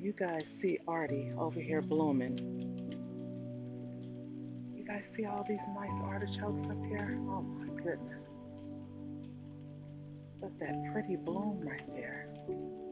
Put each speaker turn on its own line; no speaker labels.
You guys see Artie over here blooming. You guys see all these nice artichokes up here? Oh my goodness. Look at that pretty bloom right there.